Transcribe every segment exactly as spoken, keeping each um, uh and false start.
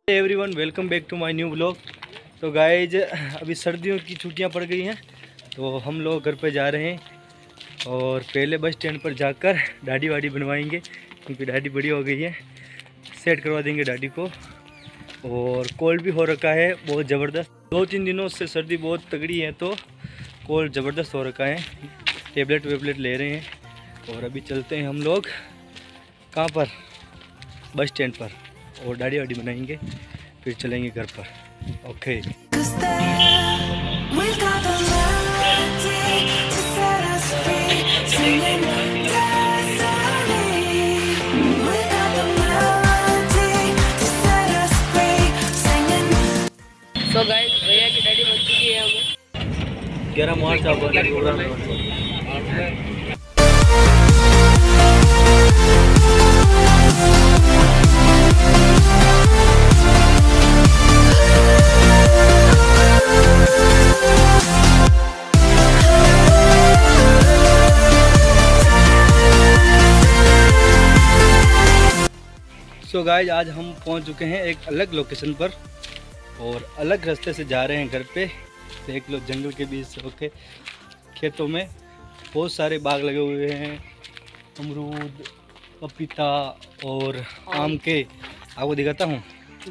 Everyone, welcome back to my new vlog. तो guys अभी सर्दियों की छुट्टियां पड़ गई हैं तो हम लोग घर पे जा रहे हैं और पहले बस स्टैंड पर जाकर दाढ़ी वाड़ी बनवाएंगे क्योंकि दाढ़ी बड़ी हो गई है। सेट करवा देंगे दाढ़ी को। और कोल्ड भी हो रखा है बहुत ज़बरदस्त, दो तीन दिनों से सर्दी बहुत तगड़ी है तो कोल्ड ज़बरदस्त हो रखा है। टेबलेट वेबलेट ले रहे हैं और अभी चलते हैं हम लोग कहाँ पर, बस स्टैंड पर, और दाढ़ी वाड़ी बनाएंगे फिर चलेंगे घर पर। ओके तो गाइस भैया की दाढ़ी बन चुकी है। हमें ग्यारह मार्च आप सो गाइज आज हम पहुंच चुके हैं एक अलग लोकेशन पर और अलग रास्ते से जा रहे हैं घर पे। देख लो जंगल के बीच से होके खेतों में बहुत सारे बाग लगे हुए हैं, अमरूद, पपीता और आम के। आपको दिखाता हूँ।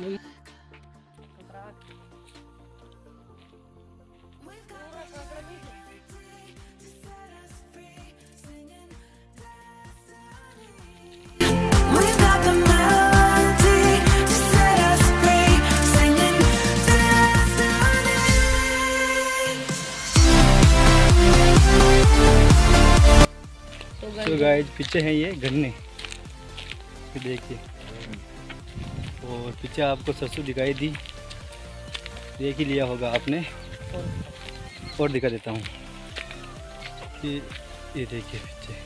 तो गाइस पीछे हैं ये गन्ने, देखिए, और पीछे आपको सरसों दिखाई दी, देख ही लिया होगा आपने। और दिखा देता हूँ कि ये देखिए पीछे,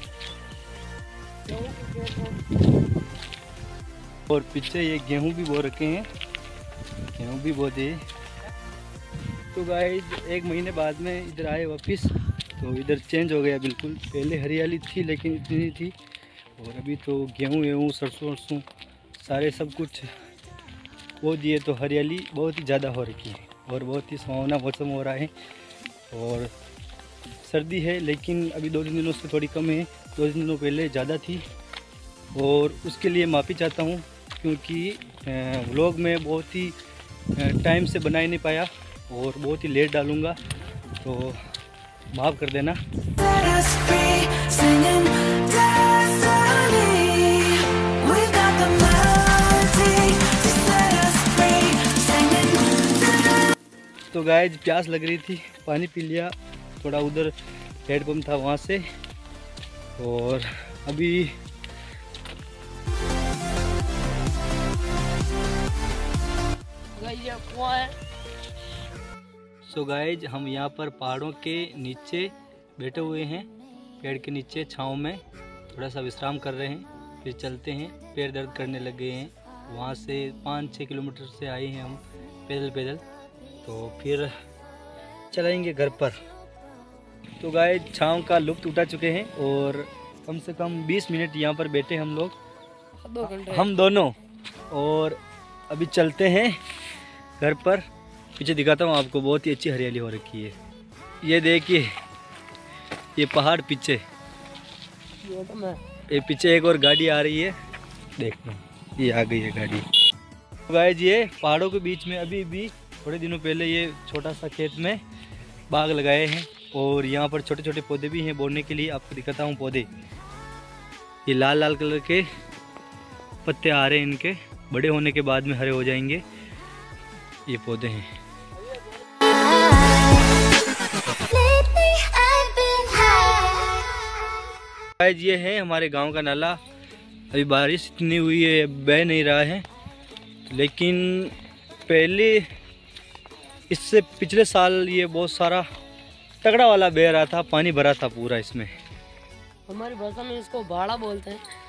और पीछे ये गेहूं भी बो रखे हैं, गेहूं भी बो दिए। तो गाइस एक महीने बाद में इधर आए वापस तो इधर चेंज हो गया बिल्कुल। पहले हरियाली थी लेकिन इतनी नहीं थी, और अभी तो गेहूँ वेहूँ सरसों वरसों सारे सब कुछ वो दिए तो हरियाली बहुत ही ज़्यादा हो रखी है और बहुत ही सुहावना मौसम हो रहा है। और सर्दी है लेकिन अभी दो तीन दिनों से थोड़ी कम है, दो तीन दिनों पहले ज़्यादा थी और उसके लिए माफ़ी चाहता हूँ क्योंकि व्लॉग में बहुत ही टाइम से बना ही नहीं पाया और बहुत ही लेट डालूँगा, तो माफ़ कर देना। तो गाइस प्यास लग रही थी, पानी पी लिया थोड़ा, उधर हेड पंप था वहाँ से। और अभी सो गाइज हम यहाँ पर पहाड़ों के नीचे बैठे हुए हैं, पेड़ के नीचे छाँव में थोड़ा सा विश्राम कर रहे हैं, फिर चलते हैं। पैर दर्द करने लग गए हैं, वहाँ से पाँच छः किलोमीटर से आए हैं हम पैदल पैदल, तो फिर चलेंगे घर पर। तो गाइज छाँव का लुत्फ़ उठा चुके हैं और कम से कम बीस मिनट यहाँ पर बैठे हम लोग, दो घंटे हम दोनों, और अभी चलते हैं घर पर। पीछे दिखाता हूँ आपको, बहुत ही अच्छी हरियाली हो रखी है। ये देखिए ये पहाड़ पीछे, ये पीछे एक और गाड़ी आ रही है, देखो ये आ गई है गाड़ी। तो गाइस ये पहाड़ों के बीच में अभी भी थोड़े दिनों पहले ये छोटा सा खेत में बाग लगाए हैं और यहाँ पर छोटे छोटे पौधे भी हैं बोने के लिए। आपको दिखाता हूँ पौधे, ये लाल लाल कलर के पत्ते आ रहे हैं इनके, बड़े होने के बाद में हरे हो जाएंगे। ये पौधे हैं। गाइस ये है हमारे गांव का नाला। अभी बारिश इतनी हुई है बह नहीं रहा है, लेकिन पहले इससे पिछले साल ये बहुत सारा तगड़ा वाला बह रहा था, पानी भरा था पूरा इसमें। हमारी भाषा में इसको भाड़ा बोलते हैं।